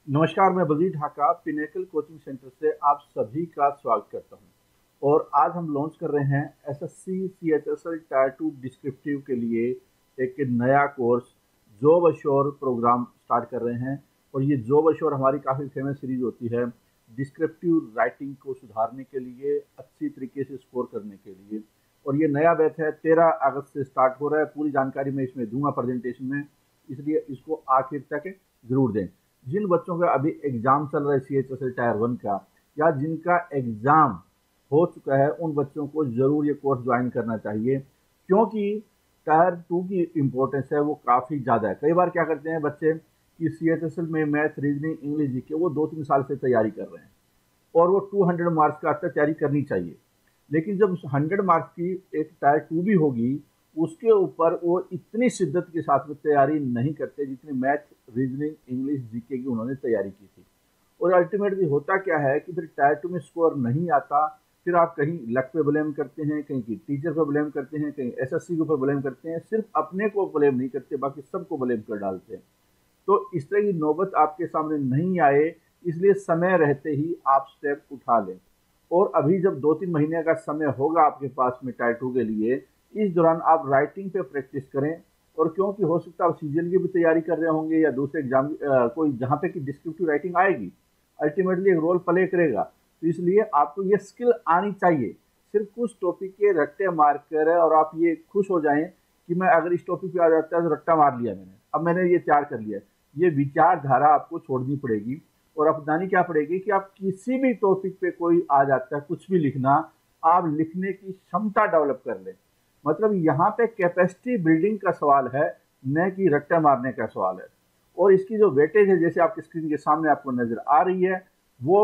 नमस्कार, मैं Baljeet Dhaka Pinnacle coaching centre से आप सभी का स्वागत करता हूं। और आज हम लॉन्च कर रहे हैं एसएससी सीएचएसएल टायर 2 डिस्क्रिप्टिव के लिए एक नया course job assure programme start कर रहे हैं। और ये जॉब अश्योर हमारी काफ़ी फेमस सीरीज होती है डिस्क्रिप्टिव राइटिंग को सुधारने के लिए, अच्छी तरीके से स्कोर करने के लिए। और ये नया बैच है, 13 अगस्त से स्टार्ट हो रहा है। पूरी जानकारी मैं इसमें दूंगा प्रेजेंटेशन में, इसलिए इसको आखिर तक जरूर दें। जिन बच्चों का अभी एग्जाम चल रहा है सीएचएसएल टायर 1 का, या जिनका एग्जाम हो चुका है, उन बच्चों को जरूर ये कोर्स ज्वाइन करना चाहिए, क्योंकि टायर 2 की इम्पोर्टेंस है वो काफ़ी ज़्यादा है। कई बार क्या करते हैं बच्चे कि सीएचएसएल में मैथ, रीजनिंग, इंग्लिश, जीके वो 2-3 साल से तैयारी कर रहे हैं और वो 200 मार्क्स का तैयारी करनी चाहिए। लेकिन जब 100 मार्क्स की एक टायर 2 भी होगी, उसके ऊपर वो इतनी शिद्दत के साथ में तैयारी नहीं करते जितनी मैथ, रीजनिंग, इंग्लिश, जीके की उन्होंने तैयारी की थी। और अल्टीमेटली होता क्या है कि फिर टायर 2 में स्कोर नहीं आता, फिर आप कहीं लक पे ब्लेम करते हैं, कहीं की टीचर पे ब्लेम करते हैं, कहीं एसएससी के ऊपर ब्लेम करते हैं, सिर्फ अपने को ब्लेम नहीं करते, बाकी सबको ब्लेम कर डालते हैं। तो इस तरह की नौबत आपके सामने नहीं आए, इसलिए समय रहते ही आप स्टेप उठा लें। और अभी जब 2-3 महीने का समय होगा आपके पास में टायर 2 के लिए, इस दौरान आप राइटिंग पे प्रैक्टिस करें। और क्योंकि हो सकता है आप सीजीएल की भी तैयारी कर रहे होंगे या दूसरे एग्जाम कोई जहाँ पे कि डिस्क्रिप्टिव राइटिंग आएगी, अल्टीमेटली एक रोल प्ले करेगा, तो इसलिए आपको ये स्किल आनी चाहिए। सिर्फ कुछ टॉपिक के रट्टे मार कर और आप ये खुश हो जाएं कि मैं अगर इस टॉपिक पे आ जाता है तो रट्टा मार लिया मैंने, अब मैंने ये तैयार कर लिया। ये विचारधारा आपको छोड़नी पड़ेगी और अपनानी क्या पड़ेगी कि आप किसी भी टॉपिक पे कोई आ जाता है कुछ भी लिखना, आप लिखने की क्षमता डेवलप कर लें। मतलब यहाँ पे कैपेसिटी बिल्डिंग का सवाल है, न कि रट्टा मारने का सवाल है। और इसकी जो वेटेज है, जैसे आपकी स्क्रीन के सामने आपको नजर आ रही है, वो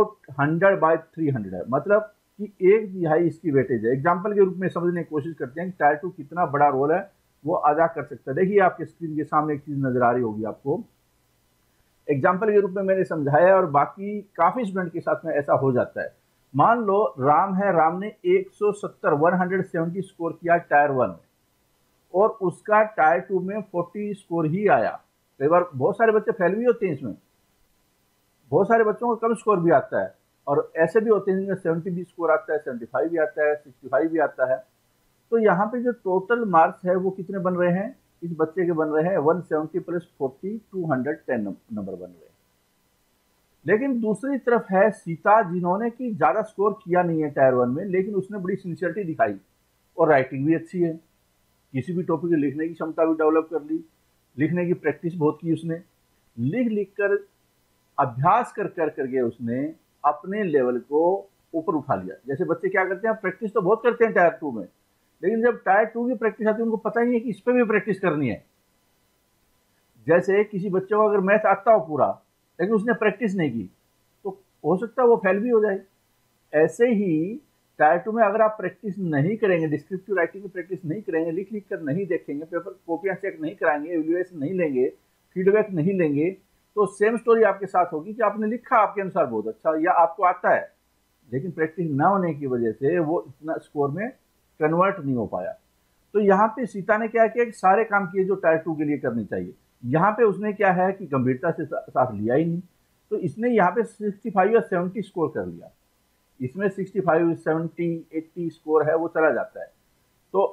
100/300 है। मतलब कि 1/3 इसकी वेटेज है। एग्जाम्पल के रूप में समझने की कोशिश करते हैं कि टायर 2 कितना बड़ा रोल है वो अदा कर सकता है। देखिए आपकी स्क्रीन के सामने एक चीज नजर आ रही होगी आपको, एग्जाम्पल के रूप में मैंने समझाया, और बाकी काफी स्टूडेंट के साथ में ऐसा हो जाता है। मान लो राम है, राम ने 170 स्कोर किया टायर 1 में, और उसका टायर 2 में 40 स्कोर ही आया। कई बार बहुत सारे बच्चे फेल भी होते हैं इसमें, बहुत सारे बच्चों को कम स्कोर भी आता है, और ऐसे भी होते हैं जिनका 70 भी स्कोर आता है, 75 भी आता है, 65 भी आता है। तो यहाँ पे जो टोटल मार्क्स है वो कितने बन रहे हैं इस बच्चे के? बन रहे हैं 170 + 40, 210 नंबर बन रहे हैं। लेकिन दूसरी तरफ है सीता, जिन्होंने की ज्यादा स्कोर किया नहीं है टायर 1 में, लेकिन उसने बड़ी सिंसियरिटी दिखाई और राइटिंग भी अच्छी है। किसी भी टॉपिक लिखने की क्षमता भी डेवलप कर ली, लिखने की प्रैक्टिस बहुत की उसने, लिख लिख कर अभ्यास कर कर करके उसने अपने लेवल को ऊपर उठा लिया। जैसे बच्चे क्या करते हैं, प्रैक्टिस तो बहुत करते हैं टायर 2 में, लेकिन जब टायर 2 की प्रैक्टिस आती है उनको पता ही नहीं है कि इस पर भी प्रैक्टिस करनी है। जैसे किसी बच्चे को अगर मैथ आता हो पूरा, लेकिन उसने प्रैक्टिस नहीं की, तो हो सकता है वो फेल भी हो जाए। ऐसे ही टायर 2 में अगर आप प्रैक्टिस नहीं करेंगे, डिस्क्रिप्टिव राइटिंग की प्रैक्टिस नहीं करेंगे, लिख लिख कर नहीं देखेंगे, पेपर कॉपियां चेक नहीं कराएंगे, एवेल्युएशन नहीं लेंगे, फीडबैक नहीं लेंगे, तो सेम स्टोरी आपके साथ होगी कि आपने लिखा आपके अनुसार बहुत अच्छा या आपको आता है, लेकिन प्रैक्टिस ना होने की वजह से वो इतना स्कोर में कन्वर्ट नहीं हो पाया। तो यहाँ पे सीता ने क्या किया कि सारे काम किए जो टायर 2 के लिए करने चाहिए। यहाँ पे उसने क्या है कि गंभीरता से साथ लिया ही नहीं, तो इसने यहाँ पे 65 या 70 स्कोर कर लिया। इसमें 65, 70, 80 स्कोर है वो चला जाता है। तो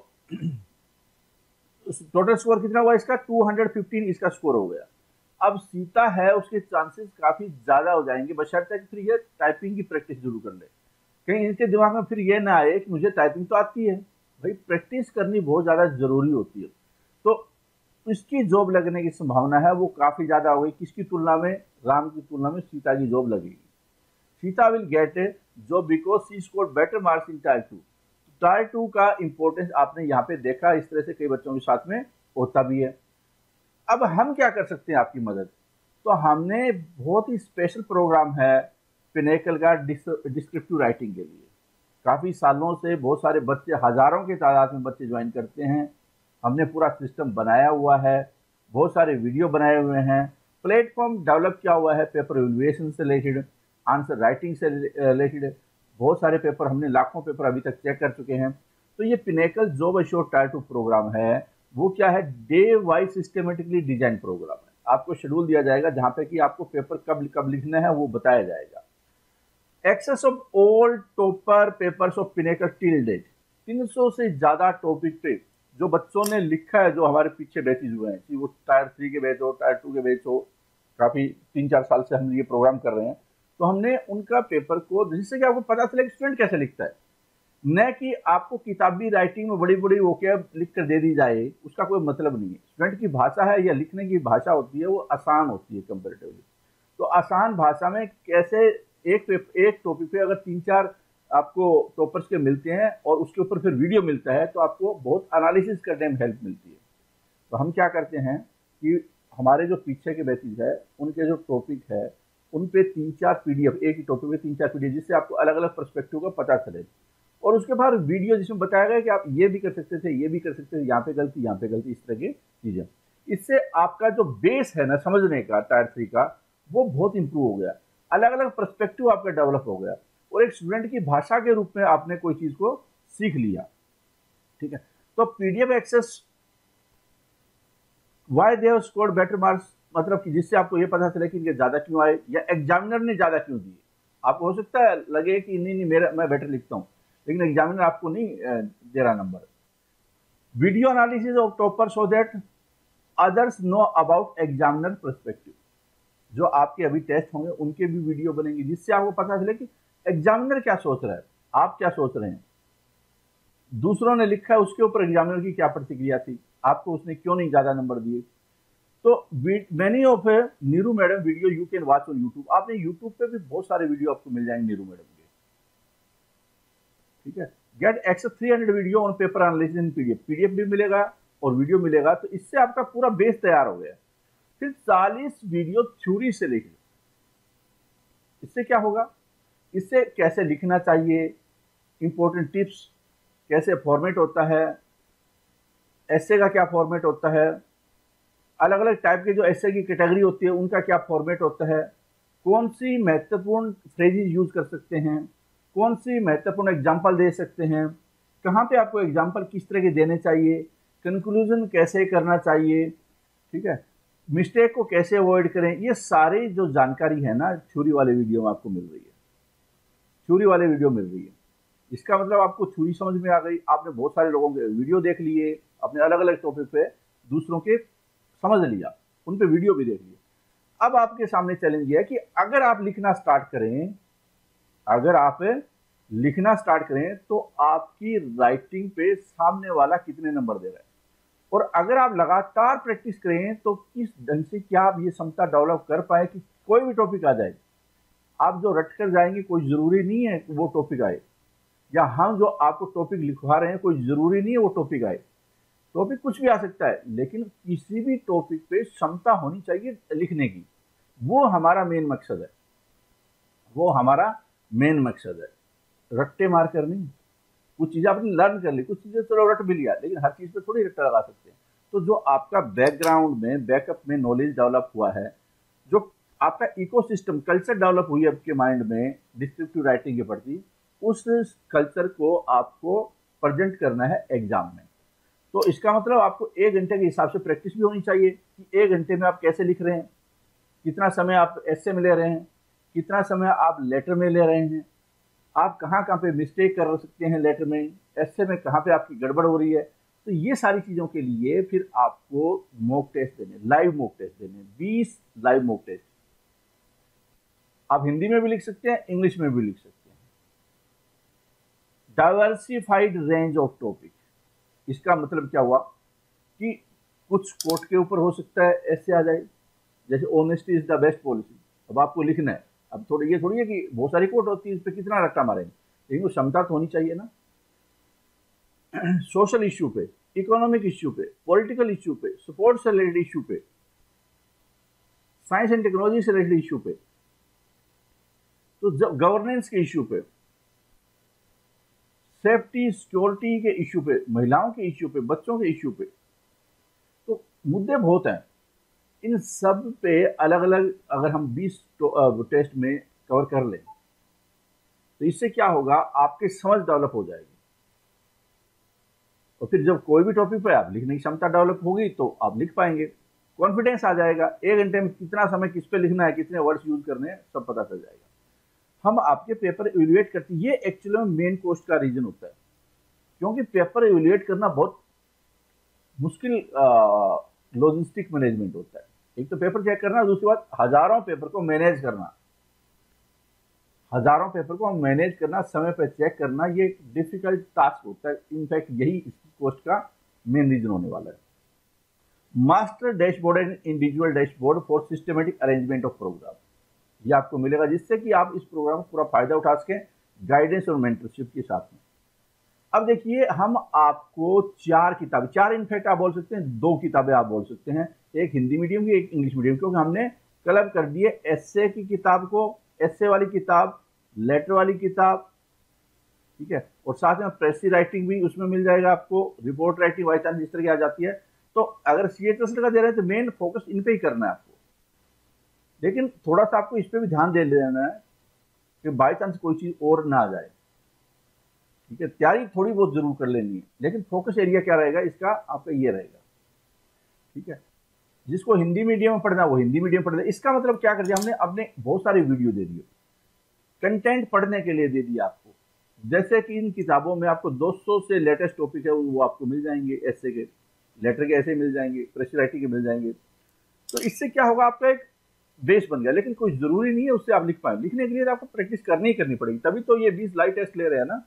टोटल स्कोर कितना हुआ इसका? 215 इसका स्कोर हो गया। अब सीता है, उसके चांसेस काफी ज्यादा हो जाएंगे, बशर्ते कि फिर ये टाइपिंग की प्रैक्टिस जरूर कर ले। कहीं इनके दिमाग में फिर ये ना आए कि मुझे टाइपिंग तो आती है। भाई प्रैक्टिस करनी बहुत ज्यादा जरूरी होती है। तो इसकी जॉब लगने की संभावना है वो काफी ज्यादा हो गई। किसकी तुलना में? राम की तुलना में सीता की जॉब लगेगी। Sita will get a job because she scored better marks in tier 2। Tier 2 का इंपॉर्टेंस आपने यहाँ पे देखा, इस तरह से कई बच्चों के साथ में होता भी है। अब हम क्या कर सकते हैं आपकी मदद? तो हमने बहुत ही स्पेशल प्रोग्राम है पिनेकल का डिस्क्रिप्टिव राइटिंग के लिए। काफ़ी सालों से बहुत सारे बच्चे, हज़ारों की तादाद में बच्चे ज्वाइन करते हैं। हमने पूरा सिस्टम बनाया हुआ है, बहुत सारे वीडियो बनाए हुए हैं, प्लेटफॉर्म डेवलप किया हुआ है पेपर एवेल्युएशन से रिलेटेड, आंसर राइटिंग से रिलेटेड। बहुत सारे पेपर हमने, लाखों पेपर अभी तक चेक कर चुके हैं। तो ये Pinnacle job assured tier 2 programme है, वो क्या है, day wise systematically design programme है। आपको शेड्यूल दिया जाएगा जहां पे कि आपको पेपर कब कब लिखना है वो बताया जाएगा। Access of all topper papers of Pinnacle till date, 300 से ज्यादा टॉपिक पे जो बच्चों ने लिखा है, जो हमारे पीछे बैचेज हुए हैं, कि वो टायर 3 के बैच हो, टायर 2 के बैच हो, काफी 3-4 साल से हम ये प्रोग्राम कर रहे हैं, तो हमने उनका पेपर को, जिससे कि आपको पता चले कि स्टूडेंट कैसे लिखता है, न कि आपको किताबी राइटिंग में बड़ी बड़ी वोकैब लिख कर दे दी जाए, उसका कोई मतलब नहीं है। स्टूडेंट की भाषा है या लिखने की भाषा होती है वो आसान होती है कंपेरेटिवली। तो आसान भाषा में कैसे एक टॉपिक पे अगर 3-4 आपको टॉपर्स के मिलते हैं और उसके ऊपर फिर वीडियो मिलता है तो आपको बहुत एनालिसिस करने में हेल्प मिलती है। तो हम क्या करते हैं कि हमारे जो पीछे के बैचेज है उनके जो टॉपिक है उन पे 3-4 पीडीएफ, एक ही टॉपिक पे 3-4 पीडीएफ, जिससे आपको अलग अलग पर्सपेक्टिव का पता चले, और उसके बाद वीडियो जिसमें बताया गया कि आप ये भी कर सकते थे, ये भी कर सकते थे, यहाँ पे गलती, यहाँ पे गलती, इस तरह की चीजें। इससे आपका जो बेस है ना समझने का टायर 3 का, वो बहुत इंप्रूव हो गया, अलग अलग पर्सपेक्टिव आपका डेवलप हो गया, और एक स्टूडेंट की भाषा के रूप में आपने कोई चीज को सीख लिया। ठीक है, तो PDF access, why they have scored better marks, मतलब कि जिससे आपको ये पता चले कि इनके ज्यादा क्यों आए या एग्जामिनर ने ज्यादा क्यों दिए। आपको हो सकता है लगे कि नहीं मेरा मैं बेटर लिखता हूं, लेकिन एग्जामिनर आपको नहीं दे रहा number. Video analysis of topper so that others know about examiner perspective, जो आपके अभी टेस्ट होंगे उनके भी वीडियो बनेंगे, जिससे आपको पता चले कि एग्जामिनर क्या सोच रहा है, आप क्या सोच रहे हैं, दूसरों ने लिखा है उसके ऊपर एग्जामिनर की क्या प्रतिक्रिया थी, आपको उसने क्यों नहीं ज्यादा नंबर दिए। तो many of Neeru madam video you can watch on YouTube, आपने यूट्यूब पे भी बहुत सारे वीडियो आपको मिल जाएंगे नीरू मैडम के। ठीक है, get access 300 video on paper analysis in PDF, PDF भी मिलेगा और वीडियो मिलेगा, तो इससे आपका पूरा बेस तैयार हो गया। फिर 40 वीडियो थ्योरी से लिख लो। इससे क्या होगा, इससे कैसे लिखना चाहिए, इंपॉर्टेंट टिप्स, कैसे फॉर्मेट होता है, एसे का क्या फॉर्मेट होता है, अलग अलग टाइप के जो एसे की कैटेगरी होती है उनका क्या फॉर्मेट होता है, कौन सी महत्वपूर्ण फ्रेजेस यूज कर सकते हैं, कौन सी महत्वपूर्ण एग्जाम्पल दे सकते हैं, कहाँ पे आपको एग्जाम्पल किस तरह के देने चाहिए, कंक्लूजन कैसे करना चाहिए, ठीक है, मिस्टेक को कैसे अवॉइड करें, ये सारी जो जानकारी है ना थ्योरी वाले वीडियो में आपको मिल रही है, थ्योरी वाले वीडियो मिल रही है। इसका मतलब आपको थ्योरी समझ में आ गई, आपने बहुत सारे लोगों के वीडियो देख लिए, अपने अलग अलग टॉपिक पे दूसरों के समझ लिया, उन पे वीडियो भी देख लिया। अब आपके सामने चैलेंज है कि अगर आप लिखना स्टार्ट करें, अगर आप लिखना स्टार्ट करें तो आपकी राइटिंग पे सामने वाला कितने नंबर दे रहा है, और अगर आप लगातार प्रैक्टिस करें तो किस ढंग से क्या आप ये क्षमता डेवलप कर पाए कि कोई भी टॉपिक आ जाए, आप जो रट कर जाएंगे कोई जरूरी नहीं है कि वो टॉपिक आए, या हम जो आपको टॉपिक लिखवा रहे हैं कोई जरूरी नहीं है वो टॉपिक आए। टॉपिक कुछ भी आ सकता है, लेकिन किसी भी टॉपिक पे क्षमता होनी चाहिए लिखने की, वो हमारा मेन मकसद है, वो हमारा मेन मकसद है। रट्टे मार कर नहीं, कुछ चीजें आपने लर्न कर ली, कुछ चीजें चलो रट भी लिया, लेकिन हर चीज पे थोड़ी रट्टा लगा सकते हैं। तो जो आपका बैकग्राउंड में बैकअप में नॉलेज डेवलप हुआ है, जो आपका इकोसिस्टम कल्चर डेवलप हुई है आपके माइंड में डिस्क्रिप्टिव राइटिंग के प्रति, उस कल्चर को आपको प्रेजेंट करना है एग्जाम में। तो इसका मतलब आपको 1 घंटे के हिसाब से प्रैक्टिस भी होनी चाहिए कि 1 घंटे में आप कैसे लिख रहे हैं, कितना समय आप एसे में ले रहे हैं, कितना समय आप लेटर में ले रहे हैं, आप कहाँ कहाँ पे मिस्टेक कर सकते हैं लेटर में, एसे में कहाँ पे आपकी गड़बड़ हो रही है। तो ये सारी चीज़ों के लिए फिर आपको मॉक टेस्ट देने, लाइव मॉक टेस्ट देने, 20 लाइव मॉक टेस्ट। आप हिंदी में भी लिख सकते हैं, इंग्लिश में भी लिख सकते हैं। डाइवर्सिफाइड रेंज ऑफ टॉपिक, इसका मतलब क्या हुआ कि कुछ कोर्ट के ऊपर हो सकता है ऐसे आ जाए, जैसे honesty is the best policy, अब आपको लिखना है, अब थोड़ी ये थोड़ी है कि बहुत सारी कोर्ट होती है इस पर कितना रट्टा मारेंगे, लेकिन वो क्षमता तो होनी चाहिए ना। सोशल इश्यू पे, इकोनॉमिक इश्यू पे, पॉलिटिकल इश्यू पे, स्पोर्ट्स से रिलेटेड इश्यू पे, साइंस एंड टेक्नोलॉजी से रिलेटेड इश्यू पे, तो गवर्नेंस के इश्यू पे, सेफ्टी सिक्योरिटी के इश्यू पे, महिलाओं के इश्यू पे, बच्चों के इश्यू पे, तो मुद्दे बहुत हैं। इन सब पे अलग अलग अगर हम 20 टेस्ट में कवर कर लें तो इससे क्या होगा, आपकी समझ डेवलप हो जाएगी, और फिर जब कोई भी टॉपिक पे आप लिखने की क्षमता डेवलप होगी तो आप लिख पाएंगे। कॉन्फिडेंस आ जाएगा, 1 घंटे में कितना समय किस पे लिखना है, कितने वर्ड्स यूज करने हैं, सब पता चल जाएगा। हम आपके पेपर इवैल्यूएट करते हैं, ये एक्चुअली में मेन कोस्ट का रीजन होता है, क्योंकि पेपर इवैल्यूएट करना बहुत मुश्किल लॉजिस्टिक मैनेजमेंट होता है। एक तो पेपर चेक करना, दूसरी बात हजारों पेपर को मैनेज करना, हजारों पेपर को मैनेज करना, समय पर चेक करना, ये एक डिफिकल्ट टास्क होता है। इनफैक्ट यही इसकी कॉस्ट का मेन रीजन होने वाला है। Master dashboard and individual dashboard for systematic arrangement of programme, ये आपको मिलेगा, जिससे कि आप इस प्रोग्राम का पूरा फायदा उठा सकें गाइडेंस और मेंटरशिप के साथ में। अब देखिए, हम आपको 4 किताबें, 4 इनफैक्ट आप बोल सकते हैं, 2 किताबें आप बोल सकते हैं, एक हिंदी मीडियम की, एक इंग्लिश मीडियम, क्योंकि हमने क्लब कर दिए एसए की किताब को, एसए वाली किताब, लेटर वाली किताब, ठीक है, और साथ में प्रेसी राइटिंग भी उसमें मिल जाएगा आपको, रिपोर्ट राइटिंग बाई चांस इस तरह की आ जाती है। तो अगर सीएचएस का दे रहे हैं तो मेन फोकस इन पे ही करना है आपको, लेकिन थोड़ा सा आपको इस पे भी ध्यान दे लेना है कि बाई चांस कोई चीज और ना आ जाए, ठीक है। तैयारी थोड़ी बहुत जरूर कर लेनी है, लेकिन फोकस एरिया क्या रहेगा इसका, आपका ये रहेगा, ठीक है। जिसको हिंदी मीडियम में पढ़ना वो हिंदी मीडियम पढ़ना। इसका मतलब क्या कर दिया हमने, अपने बहुत सारी वीडियो दे दिए, कंटेंट पढ़ने के लिए दे दिया आपको। जैसे कि इन किताबों में आपको 200 से लेटेस्ट टॉपिक है वो आपको मिल जाएंगे, एस्से के, लेटर के ऐसे मिल जाएंगे, प्रेस राइटिंग के मिल जाएंगे। तो इससे क्या होगा, आपका एक बेस बन गया। लेकिन कोई जरूरी नहीं है उससे आप लिख पाए, लिखने के लिए तो आपको प्रैक्टिस करनी ही करनी पड़ेगी, तभी तो ये 20 लाइव टेस्ट ले रहे हैं ना।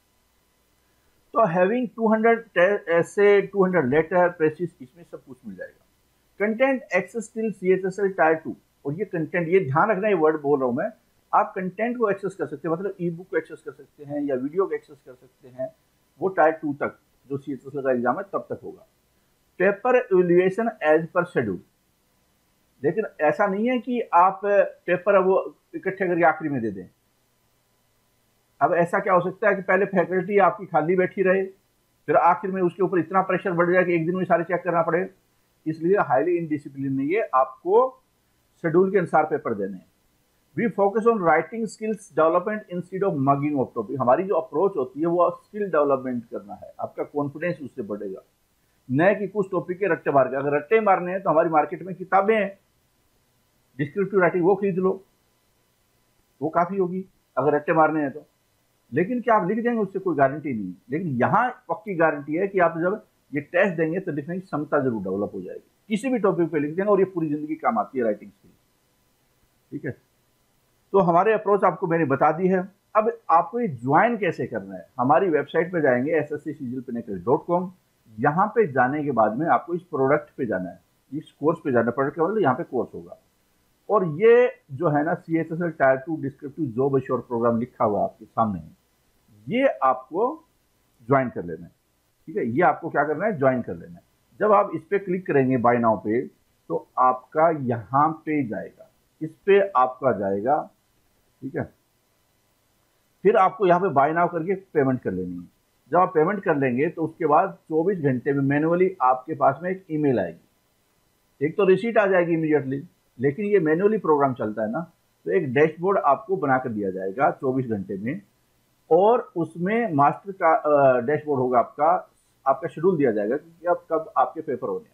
तो हैविंग 200 ऐसे, 200 लेटर, प्रेसिस, इसमें सब कुछ मिल जाएगा। Content access till CHSL tier 2, और ये कंटेंट, ये ध्यान रखना, ये वर्ड बोल रहा हूं मैं, आप कंटेंट को एक्सेस कर सकते हैं, मतलब ई बुक को एक्सेस कर सकते हैं या वीडियो को एक्सेस कर सकते हैं, वो टायर 2 तक जो सीएचएसएल का एग्जाम है तब तक होगा। Paper evaluation as per schedule, लेकिन ऐसा नहीं है कि आप पेपर वो इकट्ठे करके आखिरी में दे दें। अब ऐसा क्या हो सकता है कि पहले फैकल्टी आपकी खाली बैठी रहे, फिर आखिर में उसके ऊपर इतना प्रेशर बढ़ जाए कि एक दिन में सारे चेक करना पड़े। इसलिए हाईली इनडिसिप्लिन नहीं है, आपको शेड्यूल के अनुसार पेपर देने हैं। We focus on writing skills development instead of mugging of topic. हमारी जो अप्रोच होती है वो स्किल डेवलपमेंट करना है, आपका कॉन्फिडेंस उससे बढ़ेगा। न कि कुछ टॉपिक के रट्टे मार के, अगर रट्टे मारने हैं तो हमारी मार्केट में किताबें हैं, डिस्क्रिप्टिव राइटिंग वो खरीद लो, वो काफी होगी अगर रट्टे मारने हैं तो। लेकिन क्या आप लिख देंगे उससे कोई गारंटी नहीं है। लेकिन यहाँ पक्की गारंटी है कि आप जब ये टेस्ट देंगे तो लिखने की क्षमता जरूर डेवलप हो जाएगी, किसी भी टॉपिक पे लिख देंगे, और ये पूरी जिंदगी काम आती है राइटिंग स्किल, ठीक है। तो हमारे अप्रोच आपको मैंने बता दी है। अब आपको ये ज्वाइन कैसे करना है, हमारी वेबसाइट पे जाएंगे sscgilpinnacle.com। यहाँ पे जाने के बाद में आपको इस प्रोडक्ट पे जाना है, इस कोर्स पे जाना है। प्रोडक्ट का मतलब यहाँ पे कोर्स होगा, और ये जो है ना CHSL tier 2 descriptive job assure programme लिखा हुआ आपके सामने है, ये आपको ज्वाइन कर लेना है, ठीक है। ये आपको क्या करना है, ज्वाइन कर लेना है। जब आप इस पे क्लिक करेंगे बाय नाउ पे, तो आपका यहाँ पे जाएगा, इस पे आपका जाएगा, ठीक है। फिर आपको यहाँ पे बाय नाउ करके पेमेंट कर लेनी है। जब आप पेमेंट कर लेंगे तो उसके बाद 24 घंटे में मैनुअली आपके पास में एक ईमेल आएगी। एक तो रिसीट आ जाएगी इमीडिएटली, लेकिन ये मैनुअली प्रोग्राम चलता है ना, तो एक डैशबोर्ड आपको बना कर दिया जाएगा 24 घंटे में, और उसमें मास्टर का डैशबोर्ड होगा, आपका शेड्यूल दिया जाएगा कि अब कब आपके पेपर होने हैं।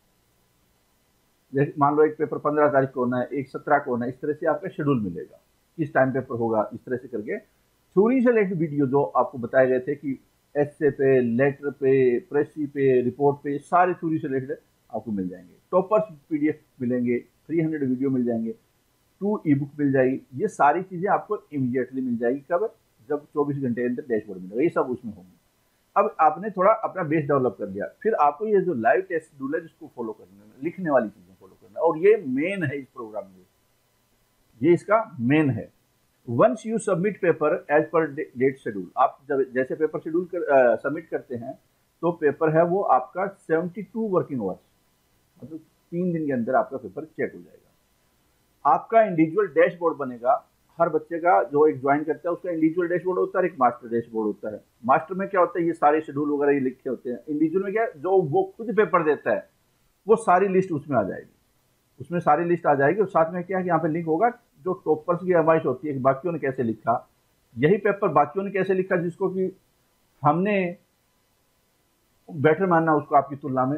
जैसे मान लो एक पेपर 15 तारीख को होना है, एक 17 को होना है, इस तरह से आपका शेड्यूल मिलेगा, किस टाइम पेपर होगा, इस तरह से करके थ्योरी से रिलेटेड वीडियो जो आपको बताए गए थे कि एस्से पे, लेटर पे, प्रेसी पे, रिपोर्ट पे, सारे थ्योरी से रिलेटेड आपको मिल जाएंगे। टॉपर्स पीडीएफ मिलेंगे, 300 वीडियो मिल जाएंगे, 2 ई बुक मिल जाएगी। ये सारी चीजें आपको इमीडिएटली मिल जाएगी, कब, जब 24 घंटे के अंदर डैशबोर्ड मिलेगा, ये सब उसमें होंगे। अब आपने थोड़ा अपना बेस डेवलप कर लिया, फिर आपको ये जो लाइव टेस्ट शेड्यूल है जिसको फॉलो करना है, लिखने वाली चीजें फॉलो करना है, और ये मेन है इस प्रोग्राम में, ये इसका मेन है। Once you submit paper as per date schedule, आप जब जैसे पेपर शेड्यूल सबमिट करते हैं तो पेपर है वो आपका 72 वर्किंग आवर्स, मतलब 3 दिन के अंदर आपका पेपर चेक हो जाएगा। आपका इंडिविजुअल डैशबोर्ड बनेगा, हर बच्चे का जो एक ज्वाइन करता है उसका इंडिविजुअल डैशबोर्ड होता है, एक मास्टर डैशबोर्ड होता है। मास्टर में क्या होता है, ये सारे शेड्यूल वगैरह ये लिखे होते हैं। इंडिविजुअल में क्या है, जो वो खुद पेपर देता है वो सारी लिस्ट उसमें आ जाएगी, उसमें सारी लिस्ट आ जाएगी। और साथ में क्या है कि यहाँ पे लिंक होगा जो टॉपर्स की आजमाइश होती है कि बाकियों ने कैसे लिखा, यही पेपर बाकियों ने कैसे लिखा जिसको कि हमने बेटर मानना उसको आपकी तुलना में,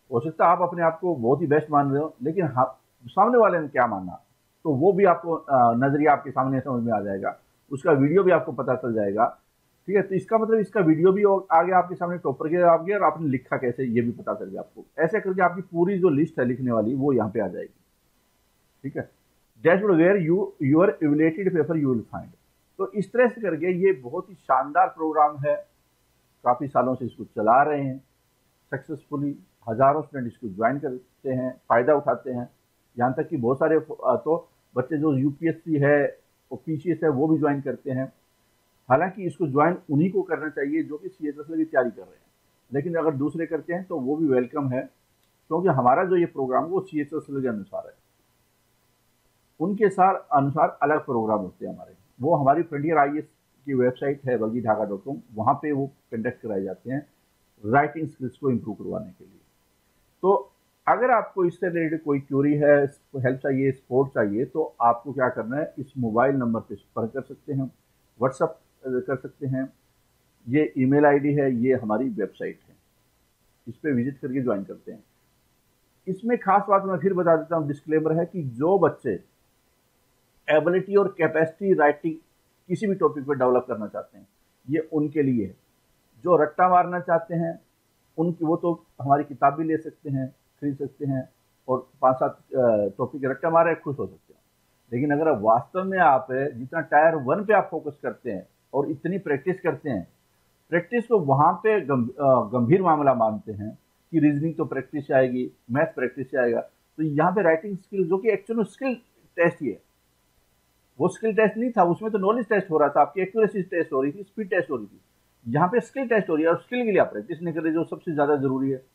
हो सकता है आप अपने आप को बहुत ही बेस्ट मान रहे हो, लेकिन सामने वाले ने क्या मानना, तो वो भी आपको नजरिया आपके सामने समझ में आ जाएगा, उसका वीडियो भी आपको पता चल जाएगा। ठीक है, तो इसका मतलब इसका वीडियो भी आ गया आपके सामने, टॉपर के आप गया, और आपने लिखा कैसे ये भी पता चल गया आपको। ऐसे करके आपकी पूरी जो लिस्ट है लिखने वाली वो यहाँ पे आ जाएगी। ठीक है, dashboard where your evaluated paper you will find. तो इस तरह से करके ये बहुत ही शानदार प्रोग्राम है, काफी सालों से इसको चला रहे हैं सक्सेसफुली, हजारों स्टूडेंट इसको ज्वाइन करते हैं, फायदा उठाते हैं। यहाँ तक कि बहुत सारे तो बच्चे जो यूपीएससी है और पीसीएस है वो भी ज्वाइन करते हैं। हालांकि इसको ज्वाइन उन्हीं को करना चाहिए जो कि सीएचएसएल की तैयारी कर रहे हैं, लेकिन अगर दूसरे करते हैं तो वो भी वेलकम है, क्योंकि हमारा जो ये प्रोग्राम वो सीएचएसएल के अनुसार है। उनके अनुसार अलग प्रोग्राम होते हैं हमारे, वो हमारी फ्रंटियर आईएएस की वेबसाइट है wagidhaga.com, वहाँ पे वो कंडक्ट कराए जाते हैं राइटिंग स्किल्स को इम्प्रूव करवाने के लिए। तो अगर आपको इससे रिलेटेड कोई क्यूरी है, हेल्प चाहिए, सपोर्ट चाहिए, तो आपको क्या करना है, इस मोबाइल नंबर पे संपर्क कर सकते हैं, व्हाट्सअप कर सकते हैं, ये ईमेल आईडी है, ये हमारी वेबसाइट है, इस पे विजिट करके ज्वाइन करते हैं। इसमें खास बात मैं फिर बता देता हूँ, डिस्क्लेमर है कि जो बच्चे एबिलिटी और कैपेसिटी राइटिंग किसी भी टॉपिक पर डेवलप करना चाहते हैं, ये उनके लिए है। जो रट्टा मारना चाहते हैं उनकी, वो तो हमारी किताब भी ले सकते हैं, खरीद सकते हैं, और 5-7 टॉपिक रट्टा मारे खुश हो सकते हैं। लेकिन अगर वास्तव में आप जितना टायर 1 पे आप फोकस करते हैं और इतनी प्रैक्टिस करते हैं, प्रैक्टिस को वहाँ पे गंभीर मामला मानते हैं कि रीजनिंग तो प्रैक्टिस से आएगी, मैथ प्रैक्टिस से आएगा, तो यहाँ पे राइटिंग स्किल, जो कि एक्चुअली स्किल टेस्ट ही है, वो स्किल टेस्ट नहीं था, उसमें तो नॉलेज टेस्ट हो रहा था, आपकी एक्यूरेसी टेस्ट हो रही थी, स्पीड टेस्ट हो रही थी। यहाँ पे स्किल टेस्ट हो रही है, और स्किल के लिए आप प्रैक्टिस नहीं कर रहे, जो सबसे ज्यादा जरूरी है।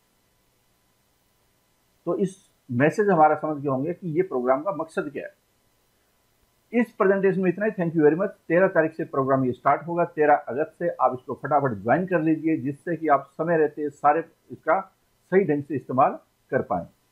तो इस मैसेज हमारा समझ गए होंगे कि ये प्रोग्राम का मकसद क्या है। इस प्रेजेंटेशन में इतना ही, थैंक यू वेरी मच। 13 तारीख से प्रोग्राम ये स्टार्ट होगा, 13 अगस्त से आप इसको फटाफट ज्वाइन कर लीजिए, जिससे कि आप समय रहते सारे इसका सही ढंग से इस्तेमाल कर पाएं।